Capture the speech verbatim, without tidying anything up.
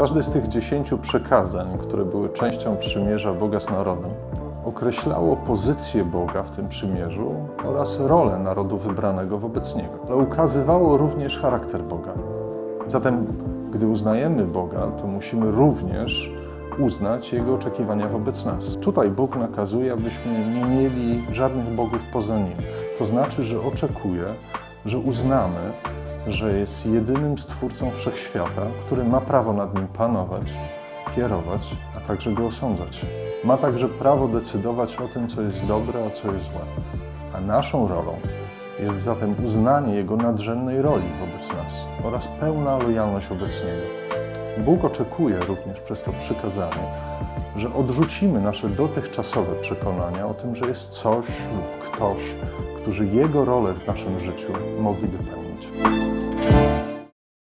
Każde z tych dziesięciu przykazań, które były częścią przymierza Boga z narodem, określało pozycję Boga w tym przymierzu oraz rolę narodu wybranego wobec Niego, ale ukazywało również charakter Boga. Zatem, gdy uznajemy Boga, to musimy również uznać Jego oczekiwania wobec nas. Tutaj Bóg nakazuje, abyśmy nie mieli żadnych bogów poza Nim. To znaczy, że oczekuje, że uznamy, że jest jedynym Stwórcą Wszechświata, który ma prawo nad nim panować, kierować, a także go osądzać. Ma także prawo decydować o tym, co jest dobre, a co jest złe. A naszą rolą jest zatem uznanie Jego nadrzędnej roli wobec nas oraz pełna lojalność wobec Niego. Bóg oczekuje również przez to przykazanie, że odrzucimy nasze dotychczasowe przekonania o tym, że jest coś lub ktoś, którzy Jego rolę w naszym życiu mogliby pełnić.